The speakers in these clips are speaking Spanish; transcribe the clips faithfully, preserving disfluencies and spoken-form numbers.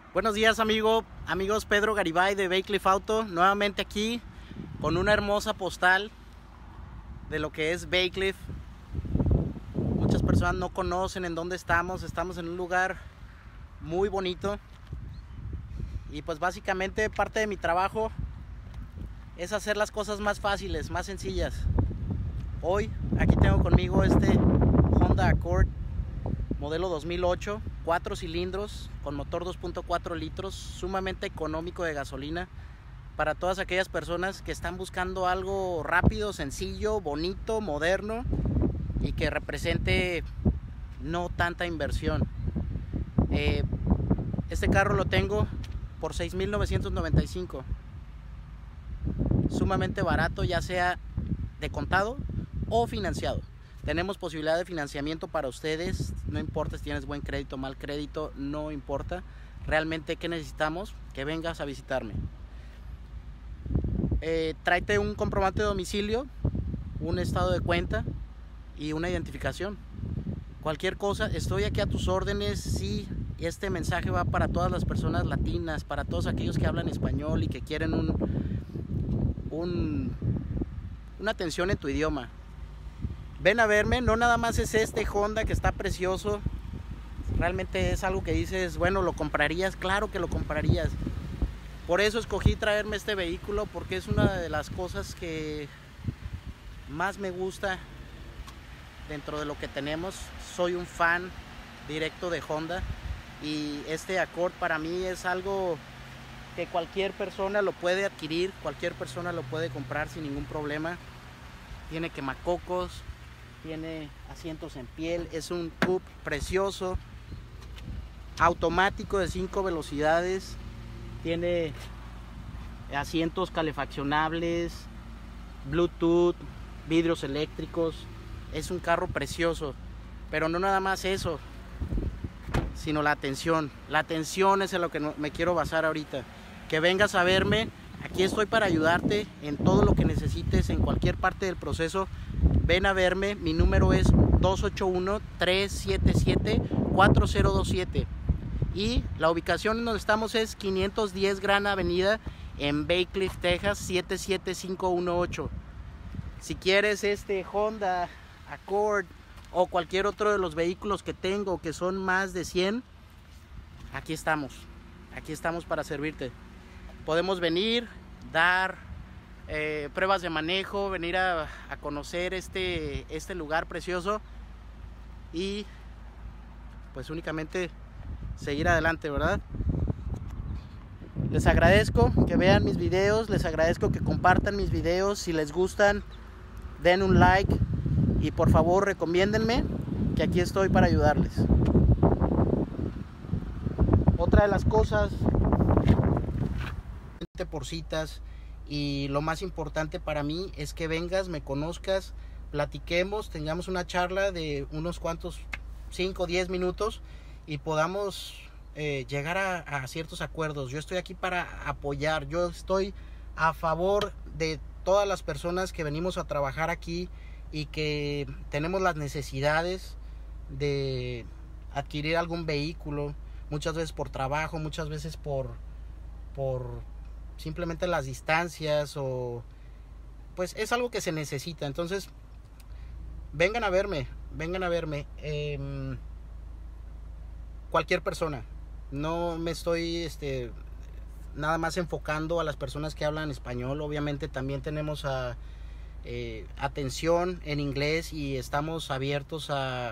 Buenos días amigo, amigos, Pedro Garibay de Baycliff Auto, nuevamente aquí con una hermosa postal de lo que es Baycliff. Muchas personas no conocen en dónde estamos, estamos en un lugar muy bonito y pues básicamente parte de mi trabajo es hacer las cosas más fáciles, más sencillas. Hoy aquí tengo conmigo este Honda Accord modelo dos mil ocho, cuatro cilindros con motor dos punto cuatro litros, sumamente económico de gasolina para todas aquellas personas que están buscando algo rápido, sencillo, bonito, moderno y que represente no tanta inversión. Eh, este carro lo tengo por seis mil novecientos noventa y cinco, sumamente barato, ya sea de contado o financiado. Tenemos posibilidad de financiamiento para ustedes, no importa si tienes buen crédito o mal crédito, no importa. Realmente, ¿qué necesitamos? Que vengas a visitarme. Eh, tráete un comprobante de domicilio, un estado de cuenta y una identificación. Cualquier cosa, estoy aquí a tus órdenes. Sí, este mensaje va para todas las personas latinas, para todos aquellos que hablan español y que quieren un, un, una atención en tu idioma. Ven a verme, no nada más es este Honda que está precioso, realmente es algo que dices, bueno, ¿lo comprarías? Claro que lo comprarías. Por eso escogí traerme este vehículo, porque es una de las cosas que más me gusta dentro de lo que tenemos. Soy un fan directo de Honda y este Accord para mí es algo que cualquier persona lo puede adquirir, cualquier persona lo puede comprar sin ningún problema. Tiene quemacocos, tiene asientos en piel, es un coupe precioso, automático de cinco velocidades, tiene asientos calefaccionables, Bluetooth, vidrios eléctricos. Es un carro precioso, pero no nada más eso, sino la atención. La atención es en lo que me quiero basar ahorita. Que vengas a verme, aquí estoy para ayudarte en todo lo que necesites, en cualquier parte del proceso. Ven a verme, mi número es dos ocho uno, tres siete siete, cuatro cero dos siete y la ubicación en donde estamos es quinientos diez Gran Avenida en Baycliff, Texas, siete siete cinco uno ocho. Si quieres este Honda Accord o cualquier otro de los vehículos que tengo, que son más de cien, aquí estamos, aquí estamos para servirte. Podemos venir, dar Eh, pruebas de manejo, venir a, a conocer este, este lugar precioso y pues únicamente seguir adelante, ¿verdad? Les agradezco que vean mis videos, les agradezco que compartan mis videos. Si les gustan, den un like y por favor recomiéndenme, que aquí estoy para ayudarles. Otra de las cosas, por citas, y lo más importante para mí es que vengas, me conozcas, platiquemos, tengamos una charla de unos cuantos cinco o diez minutos y podamos eh, llegar a, a ciertos acuerdos. Yo estoy aquí para apoyar, yo estoy a favor de todas las personas que venimos a trabajar aquí y que tenemos las necesidades de adquirir algún vehículo, muchas veces por trabajo, muchas veces por por simplemente las distancias, o pues es algo que se necesita. Entonces vengan a verme, vengan a verme eh, cualquier persona. No me estoy este, nada más enfocando a las personas que hablan español. Obviamente también tenemos a, eh, atención en inglés y estamos abiertos a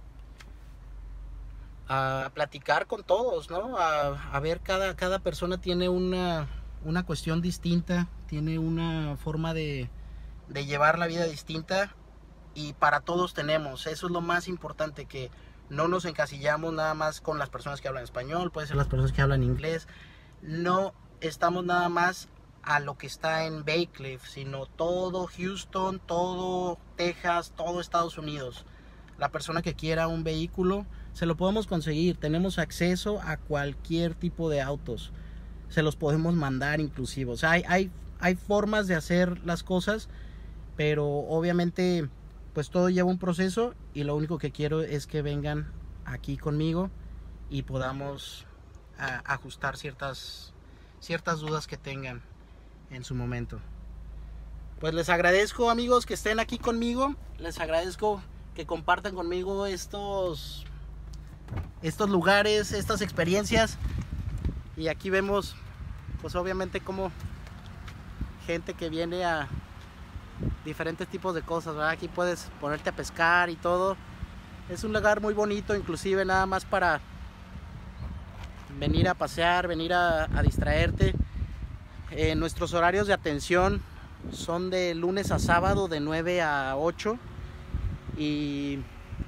a platicar con todos, ¿no? A, a ver, cada, cada persona tiene una, una cuestión distinta, tiene una forma de, de llevar la vida distinta y para todos tenemos. Eso es lo más importante, que no nos encasillamos nada más con las personas que hablan español, puede ser las personas que hablan inglés. No estamos nada más a lo que está en Baycliff, sino todo Houston, todo Texas, todo Estados Unidos. La persona que quiera un vehículo, se lo podemos conseguir. Tenemos acceso a cualquier tipo de autos. Se los podemos mandar inclusive. O sea, hay, hay, hay formas de hacer las cosas, pero obviamente pues todo lleva un proceso y lo único que quiero es que vengan aquí conmigo y podamos a ajustar ciertas, ciertas dudas que tengan en su momento. Pues les agradezco, amigos, que estén aquí conmigo. Les agradezco que compartan conmigo estos, estos lugares, estas experiencias. Y aquí vemos, pues obviamente, como gente que viene a diferentes tipos de cosas, ¿verdad? Aquí puedes ponerte a pescar y todo. Es un lugar muy bonito, inclusive nada más para venir a pasear, venir a, a distraerte. Eh, nuestros horarios de atención son de lunes a sábado de nueve a ocho. Y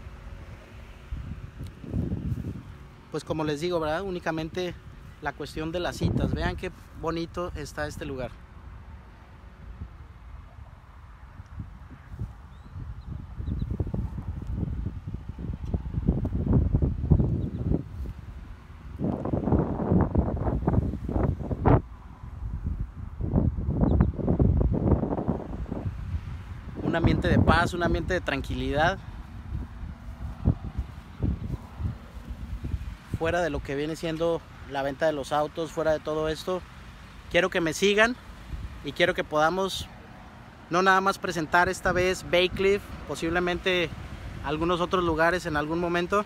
pues como les digo, ¿verdad? Únicamente la cuestión de las citas. Vean qué bonito está este lugar. Un ambiente de paz, un ambiente de tranquilidad, fuera de lo que viene siendo la venta de los autos, fuera de todo esto. Quiero que me sigan y quiero que podamos no nada más presentar esta vez Bay Cliff, posiblemente algunos otros lugares en algún momento.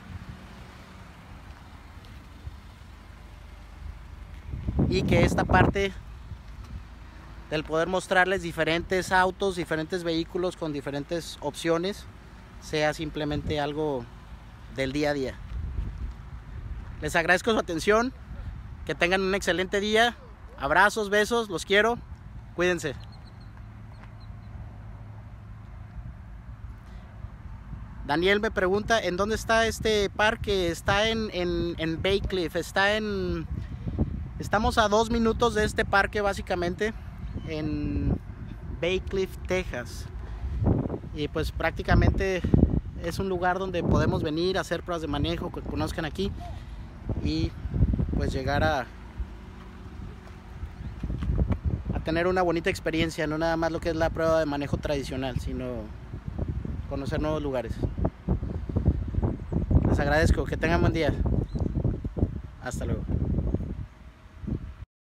Y que esta parte del poder mostrarles diferentes autos, diferentes vehículos con diferentes opciones, sea simplemente algo del día a día. Les agradezco su atención, que tengan un excelente día, abrazos, besos, los quiero, cuídense. Daniel me pregunta, ¿en dónde está este parque? Está en, en, en Bay Cliff, está en... Estamos a dos minutos de este parque básicamente, en Bay Cliff, Texas. Y pues prácticamente es un lugar donde podemos venir a hacer pruebas de manejo, que conozcan aquí y pues llegar a a tener una bonita experiencia, no nada más lo que es la prueba de manejo tradicional, sino conocer nuevos lugares. Les agradezco, que tengan buen día. Hasta luego.